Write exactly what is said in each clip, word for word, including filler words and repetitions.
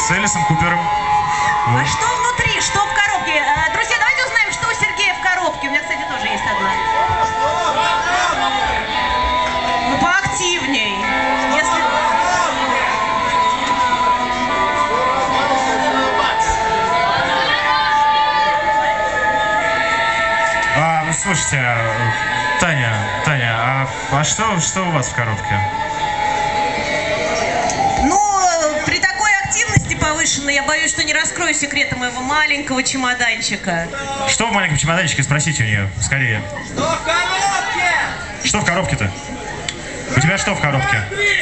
с Элисом Купером. Вот. А что внутри, что в коробке? Друзья, давайте узнаем, что у Сергея в коробке. У меня, кстати, тоже есть одна. Ну, поактивней. Если... А, ну, слушайте, Таня, Таня, а, а что, что у вас в коробке? Повышенно. Я боюсь, что не раскрою секреты моего маленького чемоданчика. Что в маленьком чемоданчике? Спросите у нее, скорее. Что в коробке? Что в коробке-то? У тебя что в коробке?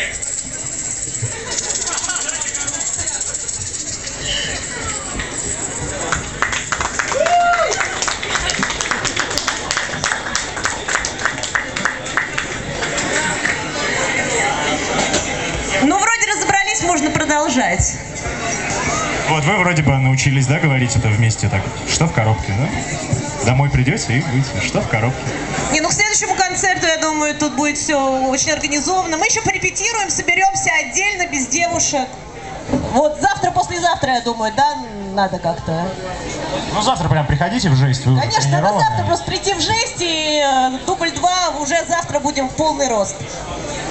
Ну, вроде разобрались, можно продолжать. Вот вы вроде бы научились, да, говорить это вместе так. Что в коробке, да? Домой придете и будете. Что в коробке? Не, ну к следующему концерту, я думаю, тут будет все очень организовано. Мы еще порепетируем, соберемся отдельно, без девушек. Вот завтра, послезавтра, я думаю, да, надо как-то. Ну завтра прям приходите в жесть. Вы Конечно, надо завтра просто прийти в жесть, и э, дубль два уже завтра будем в полный рост.